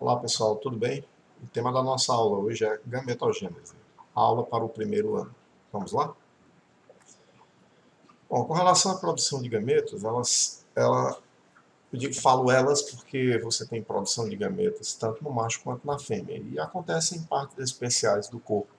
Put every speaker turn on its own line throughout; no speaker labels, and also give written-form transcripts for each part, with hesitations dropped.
Olá pessoal, tudo bem? O tema da nossa aula hoje é gametogênese, aula para o primeiro ano. Vamos lá? Bom, com relação à produção de gametas, falo elas porque você tem produção de gametas tanto no macho quanto na fêmea e acontecem em partes especiais do corpo.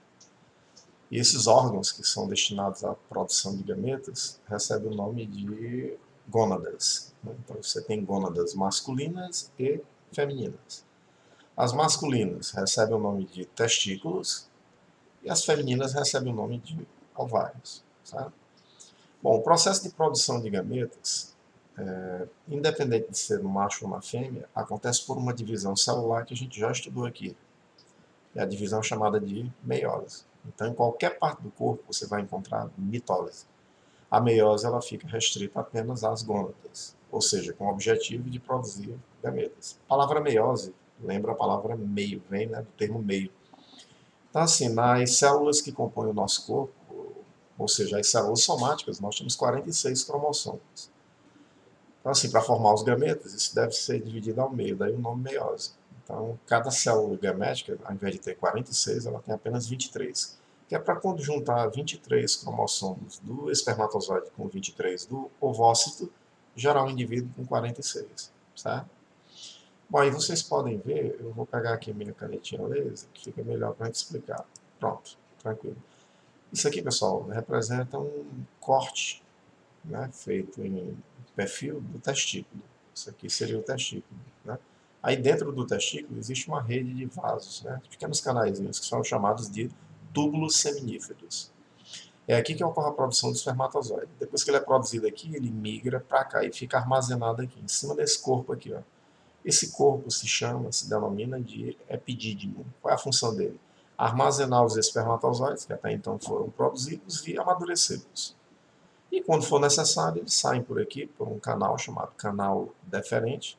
E esses órgãos que são destinados à produção de gametas recebem o nome de gônadas, né? Então você tem gônadas masculinas e femininas. As masculinas recebem o nome de testículos e as femininas recebem o nome de ovários. Certo? Bom, o processo de produção de gametas, independente de ser um macho ou uma fêmea, acontece por uma divisão celular que a gente já estudou aqui. É a divisão chamada de meiose. Então, em qualquer parte do corpo você vai encontrar mitose. A meiose ela fica restrita apenas às gônadas, ou seja, com o objetivo de produzir gametas. A palavra meiose lembra a palavra meio, vem, né, do termo meio. Então, assim, nas células que compõem o nosso corpo, ou seja, as células somáticas, nós temos 46 cromossomos. Então, assim, para formar os gametas, isso deve ser dividido ao meio, daí o nome meiose. Então, cada célula gamética, ao invés de ter 46, ela tem apenas 23. Que é para quando juntar 23 cromossomos do espermatozoide com 23 do ovócito, gerar um indivíduo com 46, certo? Bom, aí vocês podem ver, eu vou pegar aqui minha canetinha laser, que fica melhor para a gente explicar. Pronto, tranquilo. Isso aqui, pessoal, representa um corte, né, feito em perfil do testículo. Isso aqui seria o testículo, né? Aí dentro do testículo existe uma rede de vasos, né, de pequenos canaizinhos, que são chamados de túbulos seminíferos. É aqui que ocorre a produção do espermatozoide. Depois que ele é produzido aqui, ele migra para cá e fica armazenado aqui, em cima desse corpo aqui, ó. Esse corpo se denomina de epidídimo. Qual é a função dele? Armazenar os espermatozoides, que até então foram produzidos, e amadurecê-los. E quando for necessário, eles saem por aqui, por um canal chamado canal deferente,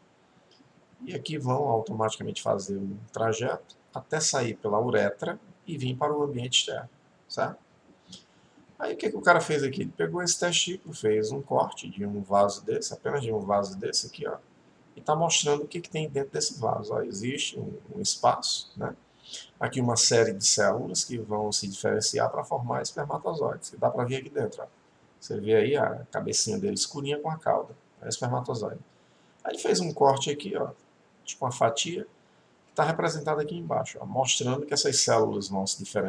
e aqui vão automaticamente fazer um trajeto até sair pela uretra e vir para o ambiente externo, certo? Aí o que o cara fez aqui? Ele pegou esse testículo, fez um corte de um vaso desse, apenas de um vaso desse aqui, ó, e está mostrando o que tem dentro desse vaso. Ó, existe um espaço, né? Aqui uma série de células que vão se diferenciar para formar espermatozoides. Que dá para ver aqui dentro. Ó. Você vê aí a cabecinha dele escurinha com a cauda. É espermatozoide. Aí ele fez um corte aqui, ó, tipo uma fatia, que está representada aqui embaixo, ó, mostrando que essas células vão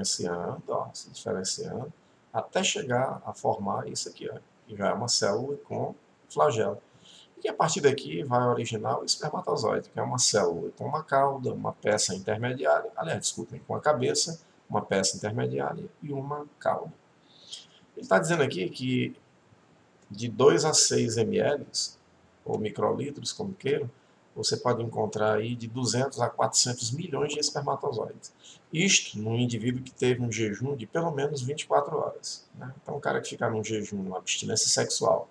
se diferenciando, até chegar a formar isso aqui, ó, que já é uma célula com flagelo. E a partir daqui vai originar o espermatozoide, que é uma célula com uma cauda, uma peça intermediária, aliás, desculpem, com a cabeça, uma peça intermediária e uma cauda. Ele está dizendo aqui que de 2 a 6 ml, ou microlitros, como queiram, você pode encontrar aí de 200 a 400 milhões de espermatozoides. Isto num indivíduo que teve um jejum de pelo menos 24 horas. Né? Então, o cara que ficar num jejum, uma abstinência sexual,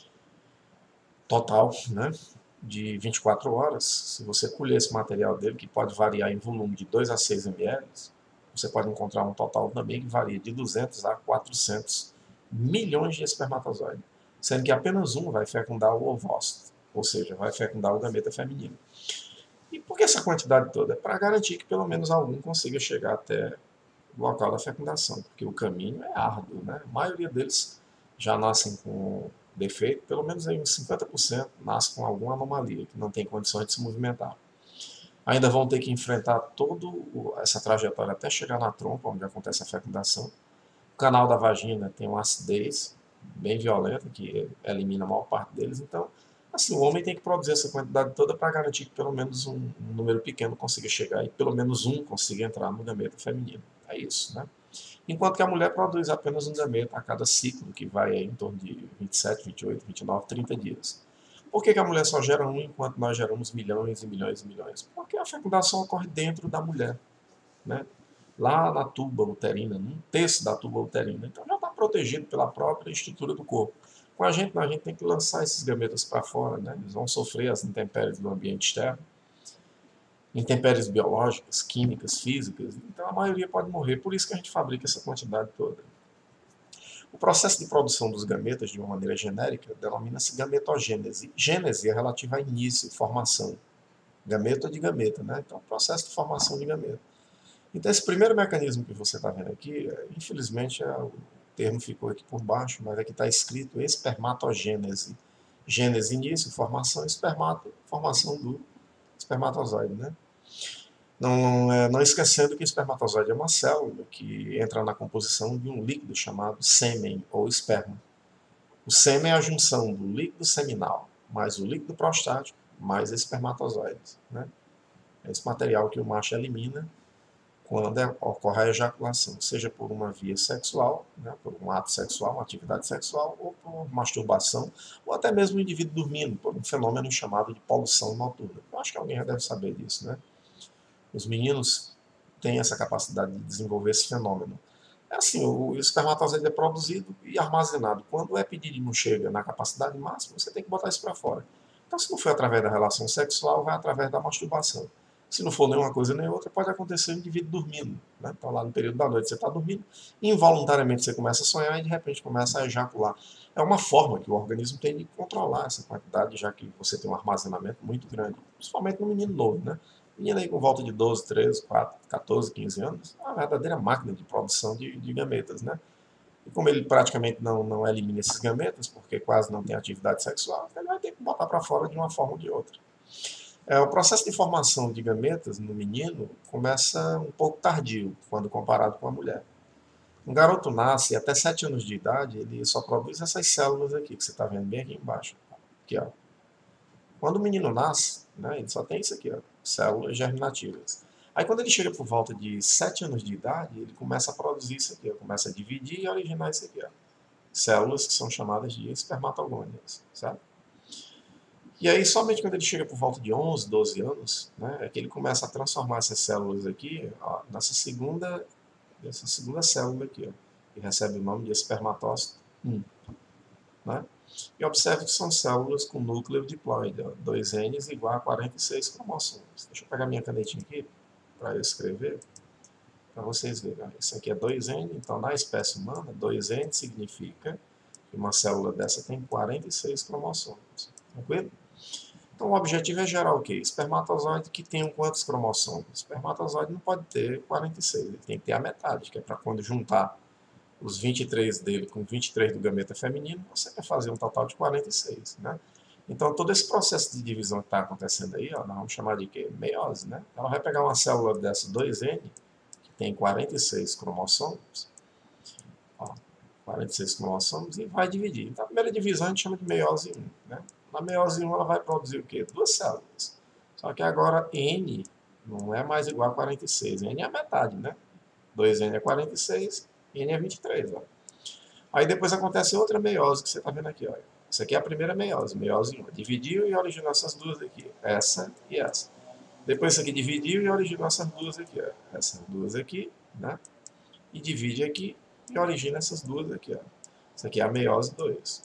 total, né, de 24 horas, se você colher esse material dele, que pode variar em volume de 2 a 6 ml, você pode encontrar um total também que varia de 200 a 400 milhões de espermatozoides, sendo que apenas um vai fecundar o ovócito, ou seja, vai fecundar o gameta feminino. E por que essa quantidade toda? É para garantir que pelo menos algum consiga chegar até o local da fecundação, porque o caminho é árduo, né? A maioria deles já nascem com defeito, pelo menos aí uns 50% nasce com alguma anomalia, que não tem condições de se movimentar. Ainda vão ter que enfrentar toda essa trajetória até chegar na trompa, onde acontece a fecundação. O canal da vagina tem uma acidez bem violenta, que elimina a maior parte deles. Então, assim, o homem tem que produzir essa quantidade toda para garantir que pelo menos um número pequeno consiga chegar e pelo menos um consiga entrar no gameta feminino. É isso, né? Enquanto que a mulher produz apenas um gameta a cada ciclo, que vai em torno de 27, 28, 29, 30 dias. Por que a mulher só gera um enquanto nós geramos milhões e milhões e milhões? Porque a fecundação ocorre dentro da mulher, né? Lá na tuba uterina, num terço da tuba uterina. Então já está protegido pela própria estrutura do corpo. Com a gente, não, a gente tem que lançar esses gametas para fora, né? Eles vão sofrer as intempéries do ambiente externo, intempéries biológicas, químicas, físicas, então a maioria pode morrer, por isso que a gente fabrica essa quantidade toda. O processo de produção dos gametas, de uma maneira genérica, denomina-se gametogênese. Gênese é relativa a início, formação. gameta de gameta, né? Então, processo de formação de gameta. Então, esse primeiro mecanismo que você está vendo aqui, infelizmente, o termo ficou aqui por baixo, mas aqui está escrito espermatogênese. Gênese, início, formação, espermato, formação do espermatozoide, né? Não esquecendo que o espermatozoide é uma célula que entra na composição de um líquido chamado sêmen ou esperma. O sêmen é a junção do líquido seminal mais o líquido prostático mais espermatozoides, né? É esse material que o macho elimina quando ocorre a ejaculação, seja por uma via sexual, né, por um ato sexual, uma atividade sexual, ou por masturbação, ou até mesmo o indivíduo dormindo, por um fenômeno chamado de poluição noturna. Eu acho que alguém já deve saber disso, né? Os meninos têm essa capacidade de desenvolver esse fenômeno. É assim, o espermatozoide é produzido e armazenado. Quando o epidídimo chega na capacidade máxima, você tem que botar isso para fora. Então, se não for através da relação sexual, vai através da masturbação. Se não for nenhuma coisa nem outra, pode acontecer o indivíduo dormindo, né? Então, lá no período da noite você está dormindo, involuntariamente você começa a sonhar e de repente começa a ejacular. É uma forma que o organismo tem de controlar essa quantidade, já que você tem um armazenamento muito grande, principalmente no menino novo, né? Menino aí com volta de 12, 13, 4, 14, 15 anos, é uma verdadeira máquina de produção de gametas, né? E como ele praticamente não elimina esses gametas, porque quase não tem atividade sexual, ele vai ter que botar para fora de uma forma ou de outra. O processo de formação de gametas no menino começa um pouco tardio, quando comparado com a mulher. Um garoto nasce até 7 anos de idade, ele só produz essas células aqui, que você está vendo bem aqui embaixo. Aqui, ó. Quando o menino nasce, né, ele só tem isso aqui, ó, células germinativas. Aí quando ele chega por volta de 7 anos de idade, ele começa a produzir isso aqui, ó, começa a dividir e originar isso aqui, ó, células que são chamadas de espermatogônias, certo? E aí somente quando ele chega por volta de 11, 12 anos, né, é que ele começa a transformar essas células aqui, ó, nessa segunda célula aqui, ó, que recebe o nome de espermatócito 1, né? E observe que são células com núcleo diploide, 2Ns igual a 46 cromossomos. Deixa eu pegar minha canetinha aqui para eu escrever, para vocês verem. Isso aqui é 2N, então na espécie humana, 2N significa que uma célula dessa tem 46 cromossomos. Tranquilo? Então o objetivo é gerar o quê? Espermatozoide que tenham quantos cromossomos? O espermatozoide não pode ter 46, ele tem que ter a metade, que é para quando juntar os 23 dele com 23 do gameta feminino, você vai fazer um total de 46, né? Então, todo esse processo de divisão que está acontecendo aí, ó, nós vamos chamar de quê? Meiose, né? Ela vai pegar uma célula dessa 2N, que tem 46 cromossomos, ó, 46 cromossomos, e vai dividir. Então, a primeira divisão a gente chama de meiose 1, né? Na meiose 1 ela vai produzir o quê? Duas células. Só que agora N não é mais igual a 46, N é a metade, né? 2N é 46, N é 23, ó. Aí depois acontece outra meiose que você está vendo aqui, ó. Isso aqui é a primeira meiose, meiose 1. Dividiu e originou essas duas aqui, essa e essa. Depois isso aqui dividiu e originou essas duas aqui, ó. Essas duas aqui, né? E divide aqui e origina essas duas aqui, ó. Isso aqui é a meiose 2.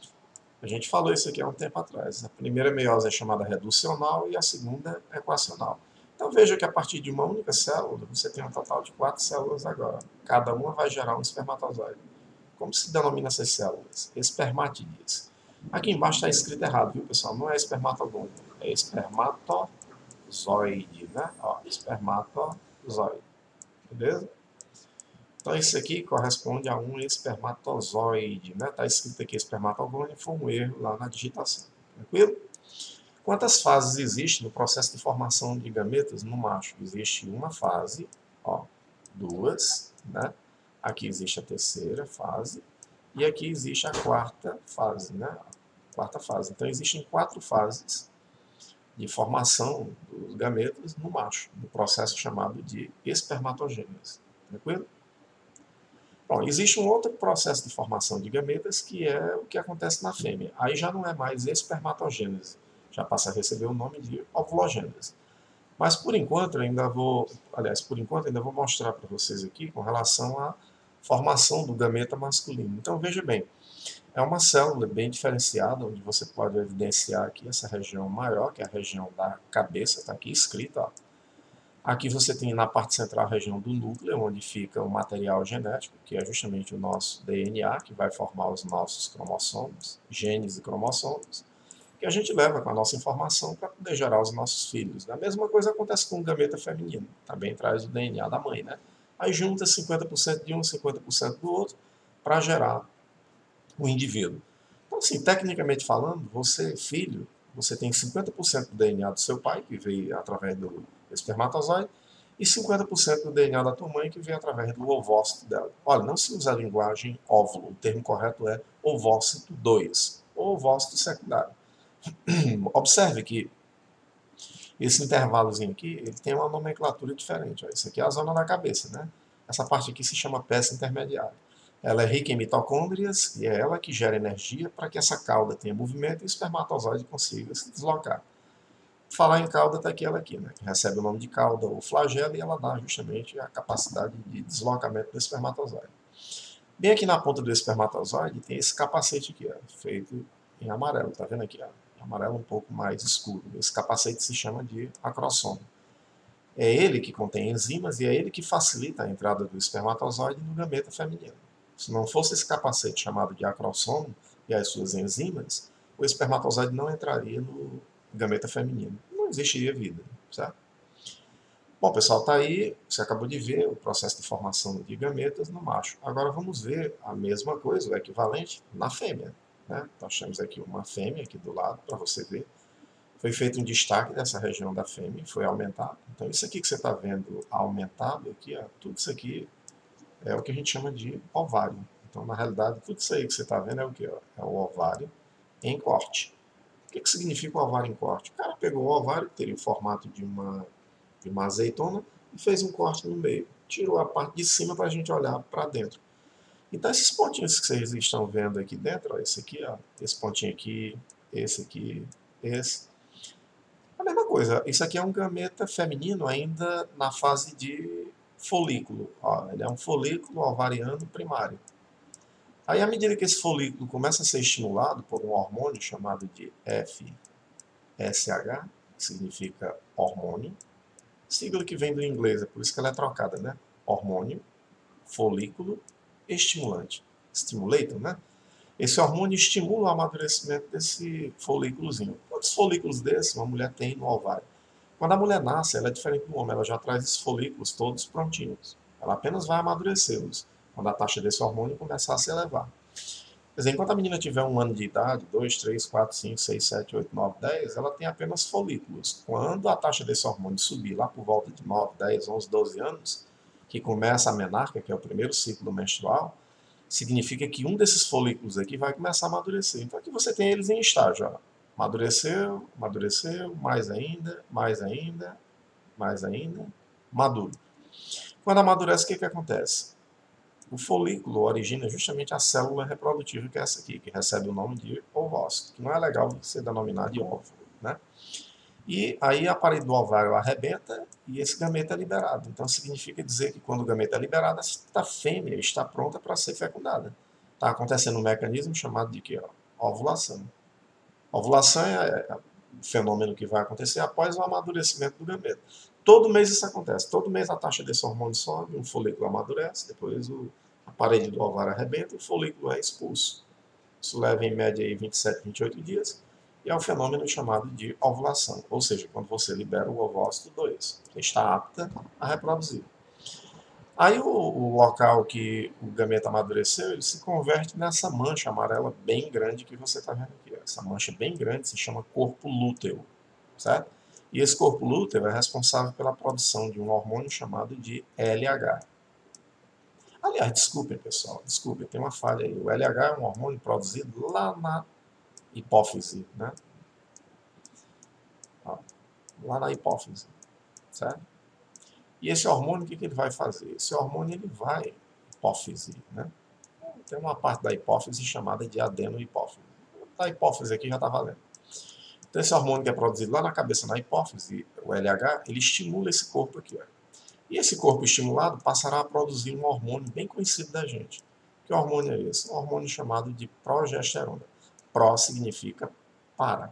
A gente falou isso aqui há um tempo atrás. A primeira meiose é chamada reducional e a segunda equacional. Então veja que a partir de uma única célula, você tem um total de 4 células agora. Cada uma vai gerar um espermatozoide. Como se denomina essas células? Espermatídeas. Aqui embaixo está escrito errado, viu, pessoal? Não é espermatogônio, é espermatozoide, né? Ó, espermatozoide. Beleza? Então, isso aqui corresponde a um espermatozoide, né? Está escrito aqui espermatogônio, foi um erro lá na digitação. Tranquilo? Quantas fases existem no processo de formação de gametas no macho? Existe uma fase, ó, duas, né? Aqui existe a terceira fase e aqui existe a quarta fase, né? Quarta fase. Então existem 4 fases de formação dos gametas no macho, no processo chamado de espermatogênese. Tranquilo? Bom, existe um outro processo de formação de gametas que é o que acontece na fêmea. Aí já não é mais espermatogênese, já passa a receber o nome de ovulogênese. Mas por enquanto por enquanto ainda vou mostrar para vocês aqui com relação à formação do gameta masculino. Então veja bem, é uma célula bem diferenciada, onde você pode evidenciar aqui essa região maior, que é a região da cabeça, está aqui escrito, ó. Aqui você tem na parte central a região do núcleo, onde fica o material genético, que é justamente o nosso DNA, que vai formar os nossos cromossomos, genes e cromossomos. que a gente leva com a nossa informação para poder gerar os nossos filhos. A mesma coisa acontece com o gameta feminino, também traz o DNA da mãe, né? Aí junta 50% de um, 50% do outro, para gerar o indivíduo. Então, assim, tecnicamente falando, você, filho, você tem 50% do DNA do seu pai, que veio através do espermatozoide, e 50% do DNA da tua mãe, que veio através do ovócito dela. Olha, não se usa a linguagem óvulo, o termo correto é ovócito 2, ou ovócito secundário. Observe que esse intervalozinho aqui, ele tem uma nomenclatura diferente. Ó. Isso aqui é a zona da cabeça, né? Essa parte aqui se chama peça intermediária. Ela é rica em mitocôndrias e é ela que gera energia para que essa cauda tenha movimento e o espermatozoide consiga se deslocar. Falar em cauda está aqui ela aqui, né? Que recebe o nome de cauda ou flagelo e ela dá justamente a capacidade de deslocamento do espermatozoide. Bem aqui na ponta do espermatozoide tem esse capacete aqui, ó, feito em amarelo, tá vendo aqui? Ó? Em amarelo um pouco mais escuro. Esse capacete se chama de acrossomo. É ele que contém enzimas e é ele que facilita a entrada do espermatozoide no gameta feminino. Se não fosse esse capacete chamado de acrossomo e as suas enzimas, o espermatozoide não entraria no gameta feminino. Não existiria vida, certo? Bom, pessoal, está aí, você acabou de ver o processo de formação de gametas no macho. Agora vamos ver a mesma coisa, o equivalente, na fêmea. Né? Nós temos aqui uma fêmea aqui do lado, para você ver. Foi feito um destaque dessa região da fêmea, foi aumentado. Então isso aqui que você está vendo aumentado, aqui, ó, tudo isso aqui é o que a gente chama de ovário. Então, na realidade, tudo isso aí que você está vendo é o que? É o ovário em corte. O que significa o ovário em corte? O cara pegou o ovário, que teria o formato de uma azeitona, e fez um corte no meio. Tirou a parte de cima para a gente olhar para dentro. Então, esses pontinhos que vocês estão vendo aqui dentro, ó, esse aqui, ó, esse pontinho aqui, esse. A mesma coisa, isso aqui é um gameta feminino ainda na fase de folículo. Ó, ele é um folículo ovariano primário. Aí, à medida que esse folículo começa a ser estimulado por um hormônio chamado de FSH, que significa hormônio, sigla que vem do inglês, é por isso que ela é trocada, né? Hormônio, folículo, estimulante. Stimulator, né? Esse hormônio estimula o amadurecimento desse folículozinho. Quantos folículos desses uma mulher tem no ovário? Quando a mulher nasce, ela é diferente do homem, ela já traz esses folículos todos prontinhos. Ela apenas vai amadurecê-los quando a taxa desse hormônio começar a se elevar. Quer dizer, enquanto a menina tiver 1 ano de idade, 2, 3, 4, 5, 6, 7, 8, 9, 10, ela tem apenas folículos. Quando a taxa desse hormônio subir lá por volta de 9, 10, 11, 12 anos, que começa a menarca, que é o primeiro ciclo menstrual, significa que um desses folículos aqui vai começar a amadurecer. Então aqui você tem eles em estágio. Ó. Amadureceu, amadureceu, mais ainda, mais ainda, mais ainda, maduro. Quando amadurece, o que acontece? O folículo origina justamente a célula reprodutiva, que é essa aqui, que recebe o nome de ovócito, que não é legal ser denominado de óvulo, né? E aí a parede do ovário arrebenta e esse gameta é liberado. Então significa dizer que quando o gameta é liberado, esta fêmea está pronta para ser fecundada. Está acontecendo um mecanismo chamado de quê? Ovulação. Ovulação é o fenômeno que vai acontecer após o amadurecimento do gameta. Todo mês isso acontece. Todo mês a taxa desse hormônio sobe, um folículo amadurece, depois a parede do ovário arrebenta e o folículo é expulso. Isso leva em média aí 27, 28 dias e é um fenômeno chamado de ovulação. Ou seja, quando você libera o ovócito 2, você está apta a reproduzir. Aí o local que o gameta amadureceu, ele se converte nessa mancha amarela bem grande que você está vendo aqui. Essa mancha bem grande se chama corpo lúteo, certo? E esse corpo lúteo é responsável pela produção de um hormônio chamado de LH. Aliás, desculpem, pessoal, desculpem, tem uma falha aí. O LH é um hormônio produzido lá na hipófise, né? Lá na hipófise, certo? E esse hormônio, o que ele vai fazer? Esse hormônio, ele vai hipófise, né? Tem uma parte da hipófise chamada de adenohipófise. A hipófise aqui já está valendo. Então, esse hormônio que é produzido lá na cabeça, na hipófise, o LH, ele estimula esse corpo aqui, ó. E esse corpo estimulado passará a produzir um hormônio bem conhecido da gente. Que hormônio é esse? Um hormônio chamado de progesterona. Pro significa para.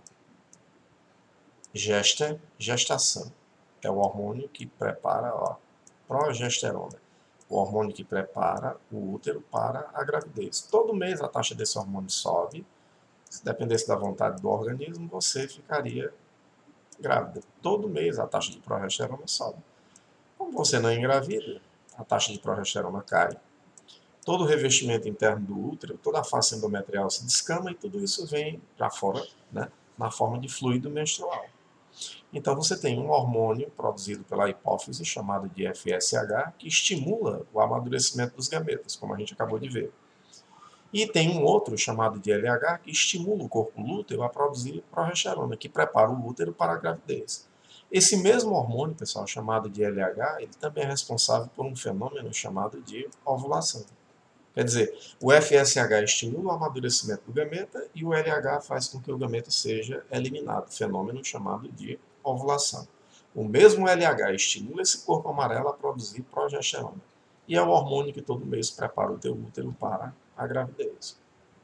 Gester, gestação. É o hormônio que prepara, ó, progesterona. O hormônio que prepara o útero para a gravidez. Todo mês a taxa desse hormônio sobe, Se dependesse da vontade do organismo, você ficaria grávida. Todo mês a taxa de progesterona sobe. Como você não engravida, a taxa de progesterona cai. Todo o revestimento interno do útero, toda a face endometrial se descama e tudo isso vem para fora, né, na forma de fluido menstrual. Então você tem um hormônio produzido pela hipófise, chamado de FSH, que estimula o amadurecimento dos gametas, como a gente acabou de ver. E tem um outro, chamado de LH, que estimula o corpo lúteo a produzir progesterona, que prepara o útero para a gravidez. Esse mesmo hormônio, pessoal, chamado de LH, ele também é responsável por um fenômeno chamado de ovulação. Quer dizer, o FSH estimula o amadurecimento do gameta e o LH faz com que o gameta seja eliminado, fenômeno chamado de ovulação. O mesmo LH estimula esse corpo amarelo a produzir progesterona. E é o hormônio que todo mês prepara o teu útero para a gravidez.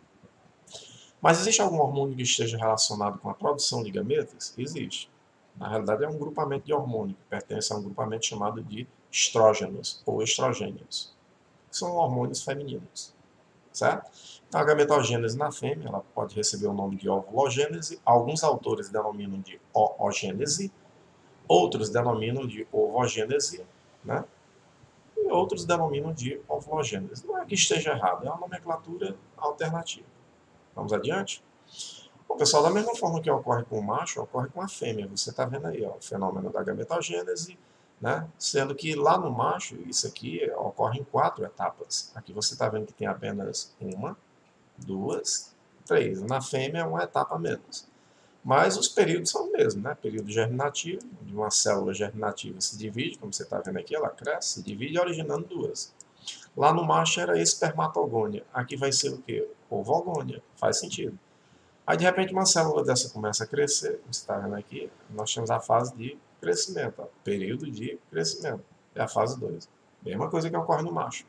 Mas existe algum hormônio que esteja relacionado com a produção de gametas? Existe. Na realidade, é um grupamento de hormônio que pertence a um grupamento chamado de estrógenos ou estrogênios, que são hormônios femininos, certo? Então, a gametogênese na fêmea ela pode receber o nome de ovulogênese, alguns autores denominam de oogênese, outros denominam de ovogênese, né? E outros denominam de ovulogênese. Não é que esteja errado, é uma nomenclatura alternativa. Vamos adiante? Bom, pessoal, da mesma forma que ocorre com o macho, ocorre com a fêmea. Você está vendo aí ó, o fenômeno da gametogênese, né? Sendo que lá no macho, isso aqui ocorre em 4 etapas. Aqui você está vendo que tem apenas 1, 2, 3. Na fêmea, uma etapa a menos. Mas os períodos são os mesmos, né? Período germinativo, onde uma célula germinativa se divide, como você está vendo aqui, ela cresce, se divide, originando 2. Lá no macho era espermatogônia. Aqui vai ser o quê? Ovogônia. Faz sentido. Aí, de repente, uma célula dessa começa a crescer. Como você está vendo aqui, nós temos a fase de crescimento. Ó, período de crescimento. É a fase 2. Mesma coisa que ocorre no macho.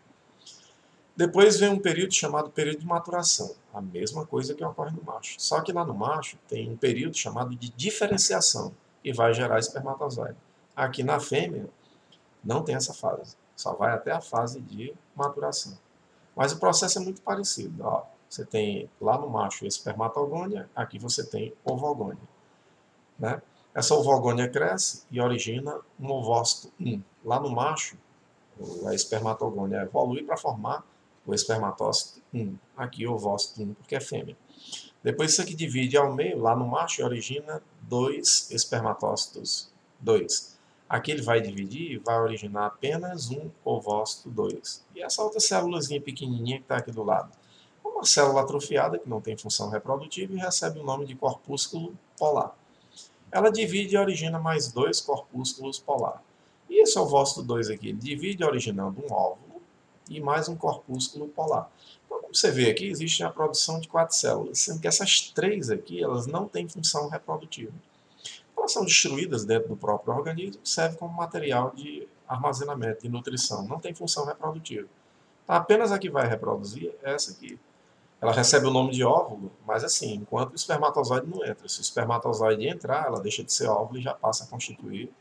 Depois vem um período chamado período de maturação. A mesma coisa que ocorre no macho. Só que lá no macho tem um período chamado de diferenciação, que vai gerar espermatozoide. Aqui na fêmea, não tem essa fase. Só vai até a fase de maturação. Mas o processo é muito parecido. Ó, você tem lá no macho espermatogônia, aqui você tem ovogônia. Né? Essa ovogônia cresce e origina um ovócito 1. Lá no macho, a espermatogônia evolui para formar o espermatócito 1. Aqui o ovócito 1, porque é fêmea. Depois isso aqui divide ao meio, lá no macho, e origina 2 espermatócitos 2. Aqui ele vai dividir e vai originar apenas um ovócito 2. E essa outra célulazinha pequenininha que está aqui do lado. Uma célula atrofiada que não tem função reprodutiva e recebe o nome de corpúsculo polar. Ela divide e origina mais 2 corpúsculos polar. E esse ovócito 2 aqui, ele divide originando um óvulo e mais um corpúsculo polar. Então, como você vê aqui, existe a produção de 4 células, sendo que essas 3 aqui, elas não têm função reprodutiva. Elas são destruídas dentro do próprio organismo, serve como material de armazenamento e nutrição, não tem função reprodutiva. Então, apenas a que vai reproduzir é essa aqui. Ela recebe o nome de óvulo, mas assim, enquanto o espermatozoide não entra. Se o espermatozoide entrar, ela deixa de ser óvulo e já passa a constituir.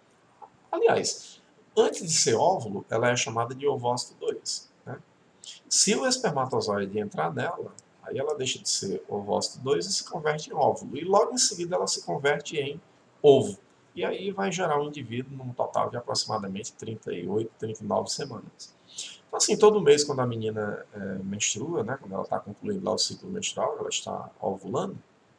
Aliás, antes de ser óvulo, ela é chamada de ovócito 2. Né? Se o espermatozoide entrar nela, aí ela deixa de ser ovócito 2 e se converte em óvulo. E logo em seguida ela se converte em ovo. E aí vai gerar um indivíduo num total de aproximadamente 38, 39 semanas. Então, assim, todo mês, quando a menina menstrua, né, quando ela está concluindo lá o ciclo menstrual, ela está ovulando,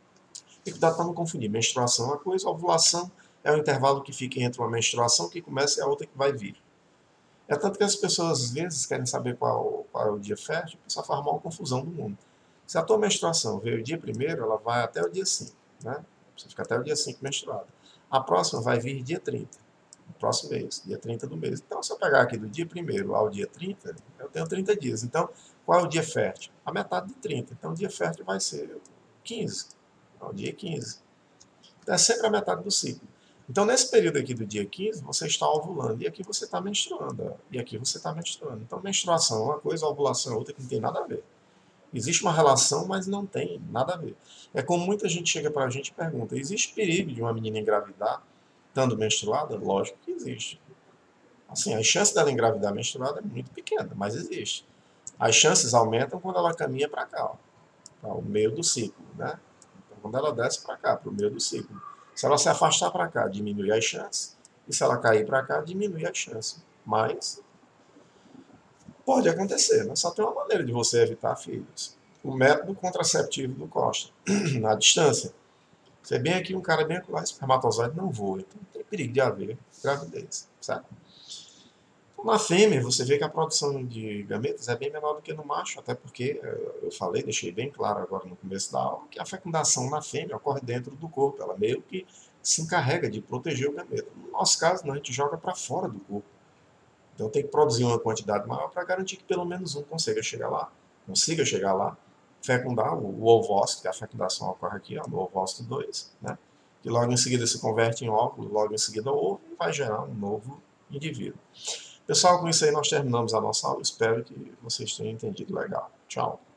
e cuidado para não confundir. Menstruação é uma coisa, ovulação é o intervalo que fica entre uma menstruação que começa e a outra que vai vir. É tanto que as pessoas, às vezes, querem saber qual é o dia fértil, o pessoal faz uma confusão do mundo. Se a tua menstruação veio o dia primeiro, ela vai até o dia 5, né? Você fica até o dia 5 menstruada. A próxima vai vir dia 30. Próximo mês, dia 30 do mês. Então, se eu pegar aqui do dia 1º ao dia 30, eu tenho 30 dias. Então, qual é o dia fértil? A metade de 30. Então, o dia fértil vai ser 15. É o dia 15. Então, é sempre a metade do ciclo. Então, nesse período aqui do dia 15, você está ovulando. E aqui você está menstruando. Ó. E aqui você está menstruando. Então, menstruação é uma coisa, ovulação é outra que não tem nada a ver. Existe uma relação, mas não tem nada a ver. É como muita gente chega para a gente e pergunta, existe perigo de uma menina engravidar estando menstruada? Lógico que existe. Assim, a chance dela engravidar menstruada é muito pequena, mas existe. As chances aumentam quando ela caminha para cá, para o meio do ciclo, né? quando ela desce para cá, para o meio do ciclo. Se ela se afastar para cá, diminui as chances, e se ela cair para cá, diminui as chances. Mas pode acontecer, né? Só tem uma maneira de você evitar filhos. O método contraceptivo do Costa, na distância. Você bem aqui, um cara bem acolá, espermatozoide não voa, então tem perigo de haver gravidez, certo? Então, na fêmea, você vê que a produção de gametas é bem menor do que no macho, até porque eu falei, deixei bem claro agora no começo da aula, que a fecundação na fêmea ocorre dentro do corpo, ela meio que se encarrega de proteger o gameta. No nosso caso, não, a gente joga para fora do corpo. Então tem que produzir uma quantidade maior para garantir que pelo menos um consiga chegar lá, fecundar o ovócito, que a fecundação ocorre aqui, ó, no ovócito 2, né? Que logo em seguida se converte em óvulo, logo em seguida ovo, e vai gerar um novo indivíduo. Pessoal, com isso aí nós terminamos a nossa aula. Espero que vocês tenham entendido legal. Tchau.